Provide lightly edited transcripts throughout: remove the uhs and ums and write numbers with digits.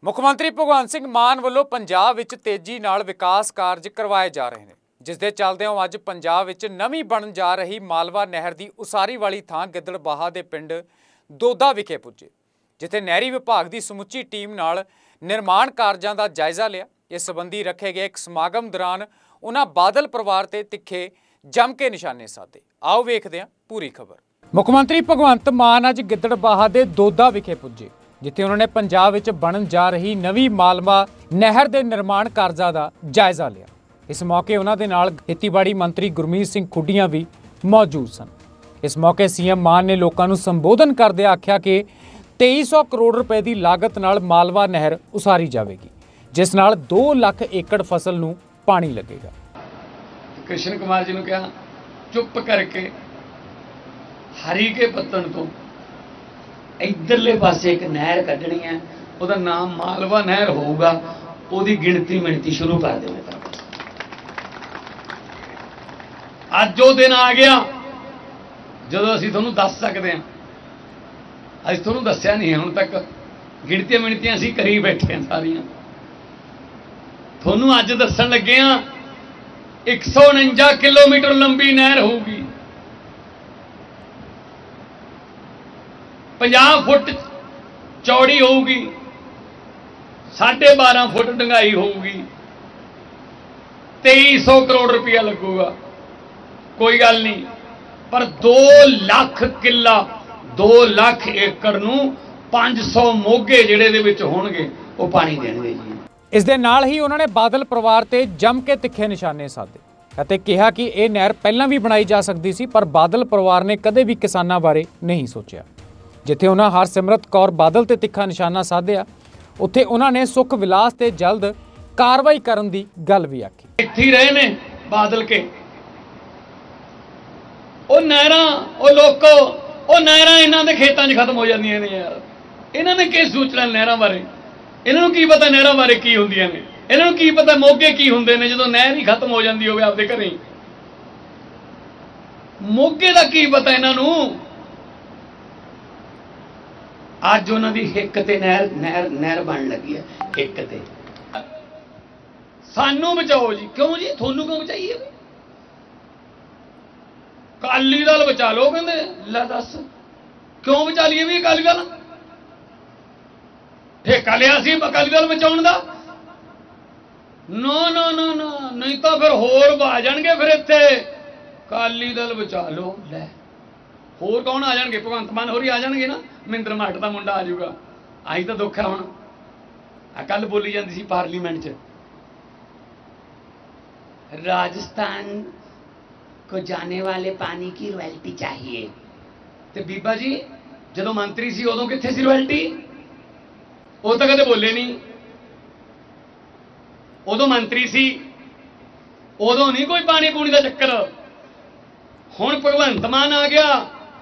ਮੁੱਖ ਮੰਤਰੀ ਭਗਵੰਤ ਸਿੰਘ ਮਾਨ ਵੱਲੋਂ ਪੰਜਾਬ ਵਿੱਚ ਤੇਜ਼ੀ ਨਾਲ ਵਿਕਾਸ ਕਾਰਜ ਕਰਵਾਏ ਜਾ ਰਹੇ ਨੇ, ਜਿਸ ਦੇ ਚੱਲਦਿਆਂ ਅੱਜ ਪੰਜਾਬ ਵਿੱਚ ਨਵੀਂ ਬਣਨ ਜਾ ਰਹੀ ਮਾਲਵਾ ਨਹਿਰ ਦੀ ਉਸਾਰੀ ਵਾਲੀ ਥਾਂ ਗਿੱਦੜਬਾਹਾ ਦੇ ਪਿੰਡ ਦੋਦਾ ਵਿਖੇ ਪੁੱਜੇ, ਜਿੱਥੇ ਨਹਿਰੀ ਵਿਭਾਗ ਦੀ ਸਮੁੱਚੀ ਟੀਮ ਨਾਲ ਨਿਰਮਾਣ ਕਾਰਜਾਂ ਦਾ ਜਾਇਜ਼ਾ ਲਿਆ। ਇਸ ਸੰਬੰਧੀ ਰੱਖੇ ਗਏ ਇੱਕ ਸਮਾਗਮ ਦੌਰਾਨ ਉਹਨਾਂ ਬਾਦਲ ਪਰਿਵਾਰ ਤੇ ਤਿੱਖੇ ਜੰਮ ਕੇ ਨਿਸ਼ਾਨੇ ਸਾਧੇ। ਆਓ ਵੇਖਦੇ ਹਾਂ ਪੂਰੀ ਖਬਰ। ਮੁੱਖ ਮੰਤਰੀ ਭਗਵੰਤ ਮਾਨ ਅੱਜ ਗਿੱਦੜਬਾਹਾ ਦੇ ਦੋਦਾ ਵਿਖੇ ਪੁੱਜੇ, ਜਿੱਥੇ ਉਹਨਾਂ ਨੇ ਪੰਜਾਬ ਵਿੱਚ ਬਣਨ ਜਾ ਰਹੀ ਨਵੀਂ ਮਾਲਵਾ ਨਹਿਰ ਦੇ ਨਿਰਮਾਣ ਕਾਰਜਾਂ ਦਾ ਜਾਇਜ਼ਾ ਲਿਆ। ਇਸ ਮੌਕੇ ਉਹਨਾਂ ਦੇ ਨਾਲ ਖੇਤੀਬਾੜੀ ਮੰਤਰੀ ਗੁਰਮੀਤ ਸਿੰਘ ਖੁੱਡੀਆਂ ਵੀ ਮੌਜੂਦ ਸਨ। ਇਸ ਮੌਕੇ ਸੀਐਮ ਮਾਨ ਨੇ ਲੋਕਾਂ ਨੂੰ ਸੰਬੋਧਨ ਕਰਦੇ ਆਖਿਆ ਕਿ 2300 ਕਰੋੜ ਰੁਪਏ ਦੀ ਲਾਗਤ ਨਾਲ ਮਾਲਵਾ ਨਹਿਰ ਉਸਾਰੀ ਜਾਵੇਗੀ, ਜਿਸ ਨਾਲ 2 ਲੱਖ ਏਕੜ ਫਸਲ ਨੂੰ ਪਾਣੀ ਲੱਗੇਗਾ। कृष्ण कुमार जी ने कहा चुप करके हरी के पत्तन तो इधरले पासे एक नहर कढ़नी है, ਉਹਦਾ नाम मालवा नहर होगा, ਉਹਦੀ गिणती मिणती शुरू कर देवे। ਅੱਜ ਉਹ दिन आ गया ਜਦੋਂ ਅਸੀਂ ਤੁਹਾਨੂੰ ਦੱਸ ਸਕਦੇ ਹਾਂ। ਅਸੀਂ ਤੁਹਾਨੂੰ ਦੱਸਿਆ ਨਹੀਂ ਹੁਣ ਤੱਕ, ਗਿਣਤੀਆਂ ਮਿਣਤੀਆਂ ਅਸੀਂ ਕਰੀ ਬੈਠੇ ਹਾਂ ਸਾਰੀਆਂ। ਤੁਹਾਨੂੰ ਅੱਜ ਦੱਸਣ ਲੱਗੇ ਹਾਂ 149 किलोमीटर लंबी नहर होगी, 50 फुट चौड़ी होगी, 12.5 फुट डंगाई होगी, 2300 करोड़ रुपया लगूगा। कोई गल नहीं, पर 2 लाख किला 2 लाख एकड़ नूं 500 मोगे जिहड़े दे विच होणगे वो पानी देणगे जी। ਇਸ ਦੇ ਨਾਲ ਹੀ ਉਹਨਾਂ ਨੇ ਬਾਦਲ ਪਰਿਵਾਰ ਤੇ ਜੰਮ ਕੇ ਤਿੱਖੇ ਨਿਸ਼ਾਨੇ ਸਾਧੇ ਅਤੇ ਕਿਹਾ ਕਿ ਇਹ ਨਹਿਰ ਪਹਿਲਾਂ ਵੀ ਬਣਾਈ ਜਾ ਸਕਦੀ ਸੀ, ਪਰ ਬਾਦਲ ਪਰਿਵਾਰ ਨੇ ਕਦੇ ਵੀ ਕਿਸਾਨਾਂ ਬਾਰੇ ਨਹੀਂ ਸੋਚਿਆ। ਜਿੱਥੇ ਉਹਨਾਂ ਹਰਸਿਮਰਤ ਕੌਰ ਬਾਦਲ ਤੇ ਤਿੱਖਾ ਨਿਸ਼ਾਨਾ ਸਾਧਿਆ, ਉੱਥੇ ਉਹਨਾਂ ਨੇ ਸੁਖ ਵਿਲਾਸ ਤੇ ਜਲਦ ਕਾਰਵਾਈ ਕਰਨ ਦੀ ਗੱਲ ਵੀ ਆਖੀ। ਇੱਥੇ ਹੀ ਰਹੇ ਨੇ ਬਾਦਲ ਕੇ, ਉਹ ਨਹਿਰਾਂ, ਉਹ ਲੋਕੋ, ਉਹ ਨਹਿਰਾਂ ਇਹਨਾਂ ਦੇ ਖੇਤਾਂ 'ਚ ਖਤਮ ਹੋ ਜਾਂਦੀਆਂ ਨੇ ਯਾਰ। ਇਹਨਾਂ ਨੇ ਕੀ ਸੋਚਣਾ ਨਹਿਰਾਂ ਬਾਰੇ? ਇਹਨਾਂ ਨੂੰ ਕੀ ਪਤਾ ਨਹਿਰਾਂ ਬਾਰੇ ਕੀ ਹੁੰਦੀਆਂ ਨੇ? ਇਹਨਾਂ ਨੂੰ ਕੀ ਪਤਾ ਮੋਗੇ ਕੀ ਹੁੰਦੇ ਨੇ ਜਦੋਂ ਨਹਿਰ ਹੀ ਖਤਮ ਹੋ ਜਾਂਦੀ ਹੋਵੇ ਆਪਦੇ ਘਰੇ? ਮੋਗੇ ਦਾ ਕੀ ਪਤਾ ਇਹਨਾਂ ਨੂੰ? ਅੱਜ ਉਹਨਾਂ ਦੀ ਹਿੱਕ ਤੇ ਨਹਿਰ ਬਣ ਲੱਗੀ ਹੈ, ਹਿੱਕ ਤੇ। ਸਾਨੂੰ ਬਚਾਓ ਜੀ। ਕਿਉਂ ਜੀ? ਤੁਹਾਨੂੰ ਕਿਉਂ ਬਚਾਈਏ? ਅਕਾਲੀ ਦਲ ਬਚਾ ਲਓ ਕਹਿੰਦੇ। ਲੈ ਦੱਸ ਕਿਉਂ ਬਚਾ ਲਈਏ ਵੀ ਅਕਾਲੀ ਦਲ? ਠੇਕਾ ਲਿਆ ਸੀ ਅਕਾਲੀ ਦਲ ਬਚਾਉਣ ਦਾ? ਨਾ ਨਾ ਨਾ ਨਾ, ਨਹੀਂ ਤਾਂ ਫਿਰ ਹੋਰ ਆ ਜਾਣਗੇ। ਫਿਰ ਇੱਥੇ ਅਕਾਲੀ ਦਲ ਬਚਾ ਲਓ। ਲੈ ਹੋਰ ਕੌਣ ਆ ਜਾਣਗੇ? ਭਗਵੰਤ ਮਾਨ ਹੋਰੀ ਆ ਜਾਣਗੇ ਨਾ, ਮਹਿੰਦਰ ਮਾਟ ਦਾ ਮੁੰਡਾ ਆ ਜਾਊਗਾ। ਆਹੀ ਤਾਂ ਦੁੱਖ ਹੈ ਹੁਣ। ਆ ਕੱਲ ਬੋਲੀ ਜਾਂਦੀ ਸੀ ਪਾਰਲੀਮੈਂਟ 'ਚ, ਰਾਜਸਥਾਨ को जाने वाले पानी की रॉयल्टी चाहिए। ਤੇ ਬੀਬਾ ਜੀ ਜਦੋਂ ਮੰਤਰੀ ਸੀ ਉਦੋਂ ਕਿੱਥੇ ਸੀ ਰॉयल्टी? ਉਹ ਤਾਂ ਕਦੇ ਬੋਲੇ ਨਹੀਂ। ਉਦੋਂ ਮੰਤਰੀ ਸੀ, ਉਦੋਂ ਨਹੀਂ ਕੋਈ ਪਾਣੀ ਪੂਣੀ ਦਾ ਚੱਕਰ। ਹੁਣ ਭਗਵੰਤ ਮਾਨ ਆ ਗਿਆ,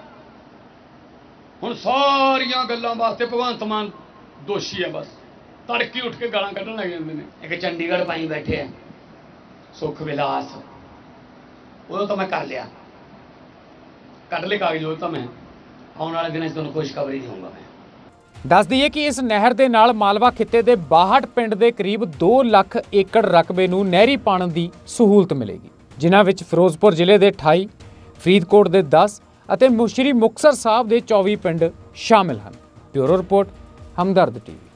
ਹੁਣ ਸਾਰੀਆਂ ਗੱਲਾਂ ਵਾਸਤੇ ਭਗਵੰਤ ਮਾਨ ਦੋਸ਼ੀ ਹੈ। ਬਸ ਤੜਕੀ ਉੱਠ ਕੇ ਗਾਲਾਂ ਕੱਢਣ ਲੱਗ ਜਾਂਦੇ ਨੇ। ਇੱਕ ਚੰਡੀਗੜ੍ਹ ਪਾਈ ਬੈਠੇ ਆ ਸੁਖ ਵਿਲਾਸ, ਉਦੋਂ ਤਾਂ ਮੈਂ ਕਰ ਲਿਆ, ਕੱਢ ਲਏ ਕਾਗਜ਼। ਉਹ ਤਾਂ ਮੈਂ ਆਉਣ ਵਾਲੇ ਦਿਨਾਂ 'ਚ ਤੁਹਾਨੂੰ ਖੁਸ਼ਖਬਰੀ ਦੇਵਾਂਗਾ। ਮੈਂ ਦੱਸ ਦਈਏ ਕਿ ਇਸ ਨਹਿਰ ਦੇ ਨਾਲ ਮਾਲਵਾ ਖਿੱਤੇ ਦੇ 62 ਪਿੰਡ ਦੇ ਕਰੀਬ 2 ਲੱਖ ਏਕੜ ਰਕਬੇ ਨੂੰ ਨਹਿਰੀ ਪਾਣੀ ਦੀ ਸਹੂਲਤ ਮਿਲੇਗੀ, ਜਿਨ੍ਹਾਂ ਵਿੱਚ ਫਿਰੋਜ਼ਪੁਰ ਜ਼ਿਲ੍ਹੇ ਦੇ 28, ਫਰੀਦਕੋਟ ਦੇ 10 ਅਤੇ ਮੁਸ਼ਰੀ ਮੁਕਤਸਰ ਸਾਹਿਬ ਦੇ 24 ਪਿੰਡ ਸ਼ਾਮਿਲ ਹਨ। Bureau report, Hamdard TV.